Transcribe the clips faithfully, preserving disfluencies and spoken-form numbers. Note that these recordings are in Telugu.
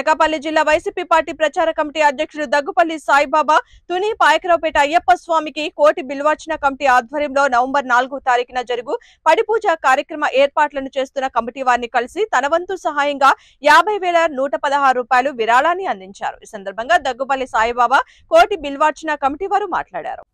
అనకాపల్లి జిల్లా వైసీపీ పార్టీ ప్రచార కమిటీ అధ్యక్షుడు దగ్గుపల్లి సాయిబాబా తుని పాయకరావుపేట అయ్యప్ప స్వామికి కోటి బిల్వార్చన కమిటీ ఆధ్వర్యంలో నవంబర్ నాలుగో తారీఖున జరుగు పడిపూజ కార్యక్రమ ఏర్పాట్లను చేస్తున్న కమిటీ వారిని కలిసి తన వంతు సహాయంగా యాభై వేల నూట పదహారు రూపాయలు విరాళాన్ని అందించారు। ఈ సందర్భంగా దగ్గుపల్లి సాయిబాబా కోటి బిల్వార్చన కమిటీ వారు మాట్లాడారు।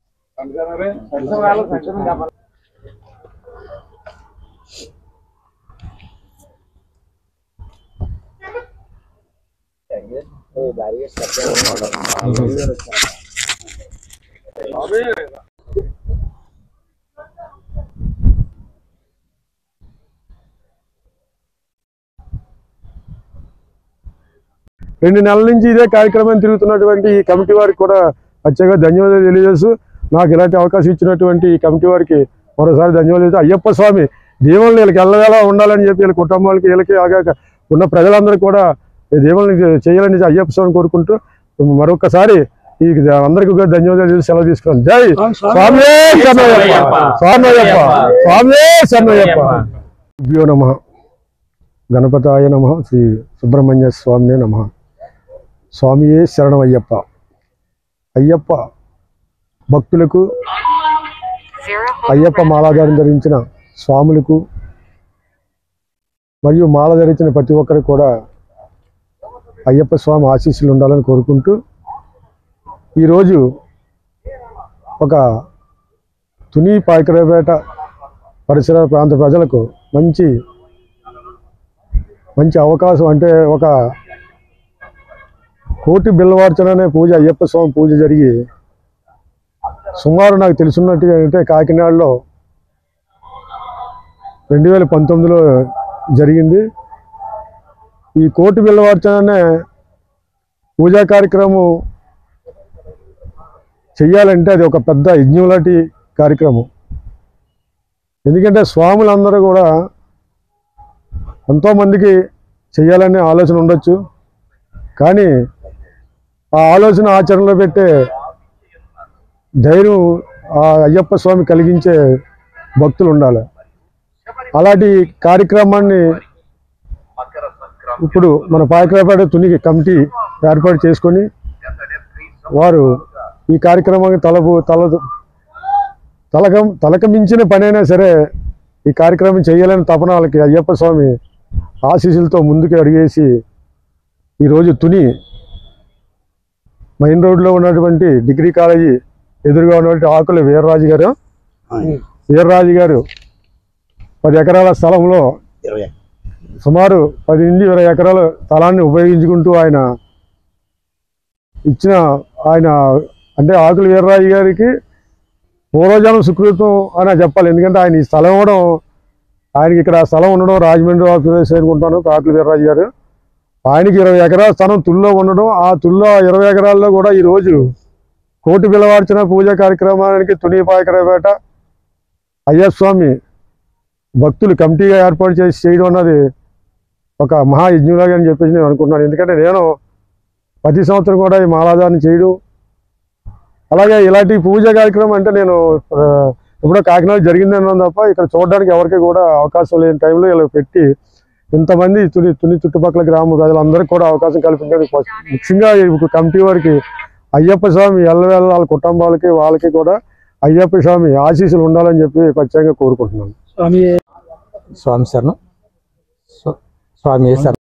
రెండు నెలల నుంచి ఇదే కార్యక్రమం తిరుగుతున్నటువంటి ఈ కమిటీ వారికి కూడా ప్రత్యేకంగా ధన్యవాదాలు తెలియజేస్తూ నాకు ఇలాంటి అవకాశం ఇచ్చినటువంటి ఈ కమిటీ వారికి మరోసారి ధన్యవాదాలు। అయ్యప్ప స్వామి దేవుళ్ళు వీళ్ళకి ఎల్లవేళ ఉండాలని చెప్పి వీళ్ళ కుటుంబాలకి వీళ్ళకి ఆగాక ఉన్న ప్రజలందరూ కూడా ఈ దేవుళ్ళని చేయాలని అయ్యప్ప స్వామిని కోరుకుంటూ మరొకసారి ఈ అందరికీ కూడా ధన్యవాదాలు సెలవు తీసుకున్నాను। జై స్వామి శరణయ్యప్ప, స్వామయ్యప్ప, స్వామి శరణయ్యప్ప। భ్యో నమః, గణపతాయ నమః, శ్రీ సుబ్రహ్మణ్య స్వామినే నమః। స్వామియే శరణమయ్యప్ప। అయ్యప్ప భక్తులకు, అయ్యప్ప మాలాధారం ధరించిన స్వాములకు మరియు మాల ధరించిన ప్రతి ఒక్కరికి కూడా అయ్యప్ప స్వామి ఆశీస్సులు ఉండాలని కోరుకుంటూ ఈరోజు ఒక తుని పాయకరావుపేట పరిసర ప్రాంత ప్రజలకు మంచి మంచి అవకాశం, అంటే ఒక కోటి బిల్వార్చన అనే పూజ, అయ్యప్ప స్వామి పూజ జరిగి సుమారు నాకు తెలుసున్నట్టుగా అంటే కాకినాడలో రెండు వేల పంతొమ్మిదిలో జరిగింది। ఈ కోటి బిల్వార్చన అనే పూజా కార్యక్రమం చెయ్యాలంటే అది ఒక పెద్ద యజ్ఞం లాంటి కార్యక్రమం। ఎందుకంటే స్వాములందరూ కూడా ఎంతోమందికి చెయ్యాలనే ఆలోచన ఉండొచ్చు, కానీ ఆ ఆలోచన ఆచరణలో పెట్టే ధైర్యం ఆ అయ్యప్ప స్వామి కలిగించే భక్తులు ఉండాలి। అలాంటి కార్యక్రమాన్ని ఇప్పుడు మన పాయకరావుపేట తుని కమిటీ ఏర్పాటు చేసుకొని వారు ఈ కార్యక్రమానికి తలపు తల తలకం తలకమించిన పనైనా సరే ఈ కార్యక్రమం చేయాలని తపన వాళ్ళకి అయ్యప్ప స్వామి ఆశీస్సులతో ముందుకు అడిగేసి ఈరోజు తుని మెయిన్ రోడ్లో ఉన్నటువంటి డిగ్రీ కాలేజీ ఎదురుగా ఉన్నటువంటి ఆకుల వీర్రాజు గారు వీర్రాజు గారు పది ఎకరాల స్థలంలో సుమారు పది నుండి ఇరవై ఎకరాల స్థలాన్ని ఉపయోగించుకుంటూ ఆయన ఇచ్చిన ఆయన అంటే ఆకుల వీర్రాజు గారికి పూర్వజనం సుకృతం అని చెప్పాలి। ఎందుకంటే ఆయన ఈ స్థలం ఇవ్వడం, ఆయనకి ఇక్కడ స్థలం ఉండడం రాజమండ్రి ఆఫీస్ అనుకుంటాను ఆకుల వీర్రాజు గారు, ఆయనకి ఇరవై ఎకరాల స్థలం తుల్లో ఉండడం, ఆ తుల్లో ఇరవై ఎకరాల్లో కూడా ఈరోజు కోటి బిల్వార్చన పూజా కార్యక్రమానికి తుని పాయకరావుపేట అయ్యప్ప స్వామి భక్తులు కమిటీగా ఏర్పాటు చేసి చేయడం అన్నది ఒక మహాయజ్ఞంలాగా అని చెప్పేసి నేను అనుకుంటున్నాను। ఎందుకంటే నేను ప్రతి సంవత్సరం కూడా ఈ మాలాధారణ చేయడం, అలాగే ఇలాంటి పూజా కార్యక్రమం అంటే నేను ఎప్పుడో కాకినాడ జరిగిందన్నా తప్ప ఇక్కడ చూడడానికి ఎవరికి కూడా అవకాశం లేని టైంలో ఇలా పెట్టి ఇంతమంది తుని తుని చుట్టుపక్కల గ్రామ ప్రజలందరికీ కూడా అవకాశం కల్పించడానికి ముఖ్యంగా కమిటీ వారికి అయ్యప్ప స్వామి ఎల్లవేళ వాళ్ళ కుటుంబాలకి వాళ్ళకి కూడా అయ్యప్ప స్వామి ఆశీస్సులు ఉండాలని చెప్పి ప్రత్యేకంగా కోరుకుంటున్నాను। స్వామి స్వామి శరణం, స్వామి శరణం।